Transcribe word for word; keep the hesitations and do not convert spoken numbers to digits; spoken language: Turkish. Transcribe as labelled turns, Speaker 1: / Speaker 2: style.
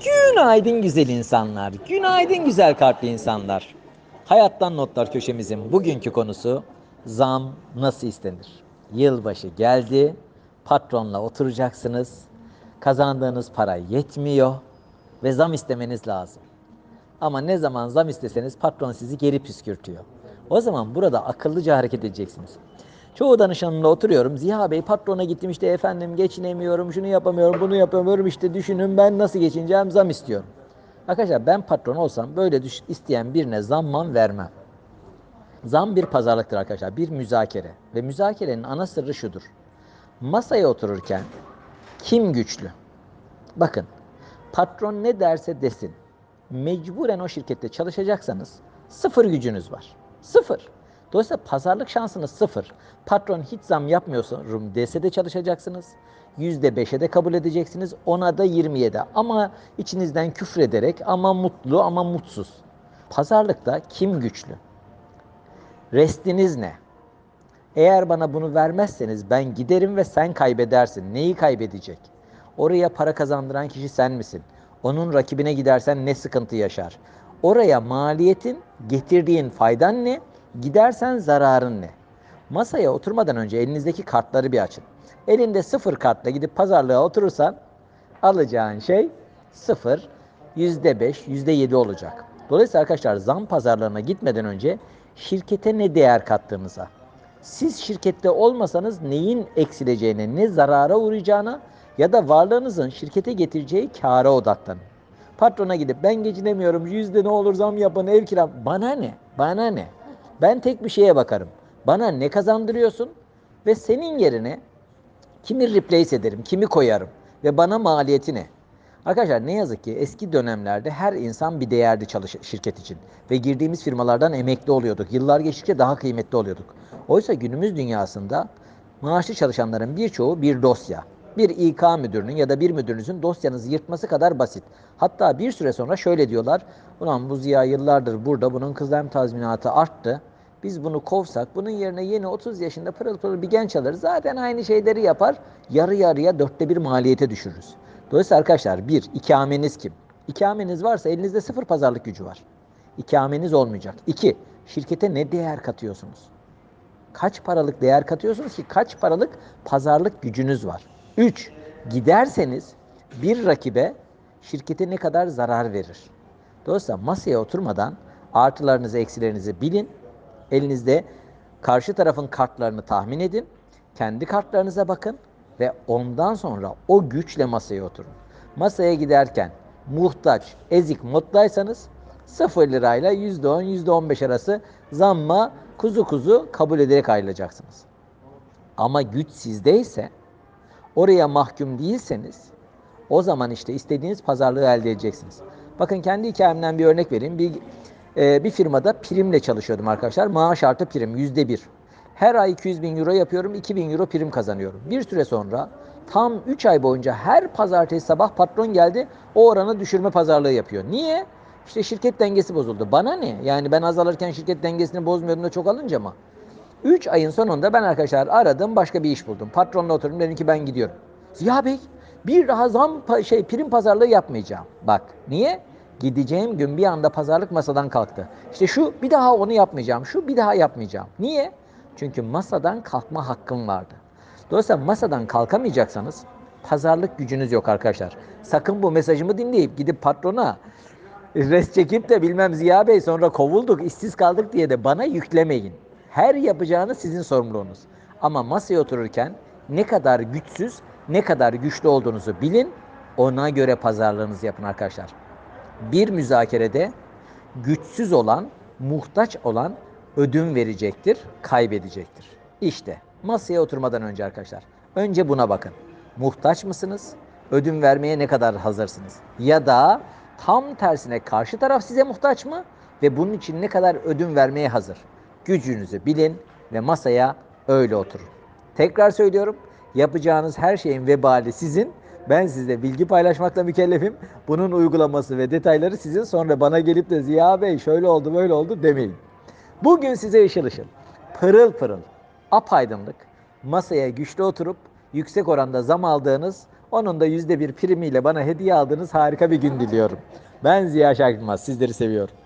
Speaker 1: Günaydın güzel insanlar, günaydın güzel kalpli insanlar. Hayattan Notlar köşemizin bugünkü konusu zam nasıl istenir? Yılbaşı geldi, patronla oturacaksınız, kazandığınız para yetmiyor ve zam istemeniz lazım. Ama ne zaman zam isteseniz patron sizi geri püskürtüyor. O zaman burada akıllıca hareket edeceksiniz. Çoğu danışanımla oturuyorum. Ziya Bey patrona gittim işte efendim geçinemiyorum, şunu yapamıyorum, bunu yapamıyorum işte düşünün ben nasıl geçineceğim zam istiyorum. Arkadaşlar ben patron olsam böyle düş isteyen birine zamman vermem. Zam bir pazarlıktır arkadaşlar, bir müzakere. Ve müzakerenin ana sırrı şudur. Masaya otururken kim güçlü? Bakın patron ne derse desin. Mecburen o şirkette çalışacaksanız sıfır gücünüz var. Sıfır. Dolayısıyla pazarlık şansınız sıfır. Patron hiç zam yapmıyorsun dese de çalışacaksınız. yüzde beşe de kabul edeceksiniz. Ona da yirmiye de. Ama içinizden küfrederek ama mutlu ama mutsuz. Pazarlıkta kim güçlü? Restiniz ne? Eğer bana bunu vermezseniz ben giderim ve sen kaybedersin. Neyi kaybedecek? Oraya para kazandıran kişi sen misin? Onun rakibine gidersen ne sıkıntı yaşar? Oraya maliyetin, getirdiğin faydan ne? Gidersen zararın ne? Masaya oturmadan önce elinizdeki kartları bir açın. Elinde sıfır kartla gidip pazarlığa oturursan alacağın şey sıfır, yüzde beş, yüzde yedi olacak. Dolayısıyla arkadaşlar zam pazarlarına gitmeden önce şirkete ne değer kattığınıza, siz şirkette olmasanız neyin eksileceğine, ne zarara uğrayacağına ya da varlığınızın şirkete getireceği kâra odaklanın. Patrona gidip ben geçinemiyorum, yüzde ne olur zam yapın, ev kiram. Bana ne? Bana ne? Ben tek bir şeye bakarım. Bana ne kazandırıyorsun ve senin yerine kimi replace ederim, kimi koyarım ve bana maliyeti ne? Arkadaşlar ne yazık ki eski dönemlerde her insan bir değerdi çalış şirket için ve girdiğimiz firmalardan emekli oluyorduk. Yıllar geçtikçe daha kıymetli oluyorduk. Oysa günümüz dünyasında maaşlı çalışanların birçoğu bir dosya. Bir İK müdürünün ya da bir müdürünüzün dosyanızı yırtması kadar basit. Hatta bir süre sonra şöyle diyorlar. Ulan bu Ziya yıllardır burada, bunun kıdem tazminatı arttı. Biz bunu kovsak, bunun yerine yeni otuz yaşında pırıl pırıl bir genç alır. Zaten aynı şeyleri yapar. Yarı yarıya dörtte bir maliyete düşürürüz. Dolayısıyla arkadaşlar bir, ikameniz kim? İkameniz varsa elinizde sıfır pazarlık gücü var. İkameniz olmayacak. İki, şirkete ne değer katıyorsunuz? Kaç paralık değer katıyorsunuz ki kaç paralık pazarlık gücünüz var? Üç, giderseniz bir rakibe şirkete ne kadar zarar verir? Dolayısıyla masaya oturmadan artılarınızı, eksilerinizi bilin. Elinizde karşı tarafın kartlarını tahmin edin. Kendi kartlarınıza bakın ve ondan sonra o güçle masaya oturun. Masaya giderken muhtaç, ezik moddaysanız sıfır lirayla yüzde on, yüzde on beş arası zamma kuzu kuzu kabul ederek ayrılacaksınız. Ama güç sizdeyse, oraya mahkum değilseniz o zaman işte istediğiniz pazarlığı elde edeceksiniz. Bakın kendi hikayemden bir örnek vereyim. Bir, e, bir firmada primle çalışıyordum arkadaşlar. Maaş artı prim yüzde bir. Her ay iki yüz bin euro yapıyorum. iki bin euro prim kazanıyorum. Bir süre sonra tam üç ay boyunca her pazartesi sabah patron geldi. O oranı düşürme pazarlığı yapıyor. Niye? İşte şirket dengesi bozuldu. Bana ne? Yani ben az alırken şirket dengesini bozmuyordum da çok alınca mı? üç ayın sonunda ben arkadaşlar aradım, başka bir iş buldum. Patronla oturdum, dedim ki ben gidiyorum. Ziya Bey bir daha zam şey prim pazarlığı yapmayacağım. Bak niye? Gideceğim gün bir anda pazarlık masadan kalktı. İşte şu bir daha onu yapmayacağım, şu bir daha yapmayacağım. Niye? Çünkü masadan kalkma hakkım vardı. Dolayısıyla masadan kalkamayacaksanız pazarlık gücünüz yok arkadaşlar. Sakın bu mesajımı dinleyip gidip patrona res çekip de bilmem Ziya Bey sonra kovulduk, işsiz kaldık diye de bana yüklemeyin. Her yapacağınız sizin sorumluluğunuz. Ama masaya otururken ne kadar güçsüz, ne kadar güçlü olduğunuzu bilin. Ona göre pazarlığınızı yapın arkadaşlar. Bir müzakerede güçsüz olan, muhtaç olan ödün verecektir, kaybedecektir. İşte masaya oturmadan önce arkadaşlar, önce buna bakın. Muhtaç mısınız? Ödün vermeye ne kadar hazırsınız? Ya da tam tersine karşı taraf size muhtaç mı? Ve bunun için ne kadar ödün vermeye hazır? Gücünüzü bilin ve masaya öyle oturun. Tekrar söylüyorum, yapacağınız her şeyin vebali sizin. Ben size bilgi paylaşmakla mükellefim. Bunun uygulaması ve detayları sizin. Sonra bana gelip de Ziya Bey şöyle oldu böyle oldu demeyin. Bugün size ışıl ışıl, pırıl pırıl, apaydınlık, masaya güçlü oturup yüksek oranda zam aldığınız Onun da yüzde bir primiyle bana hediye aldığınız harika bir gün diliyorum. Ben Ziya Şarkılmaz. Sizleri seviyorum.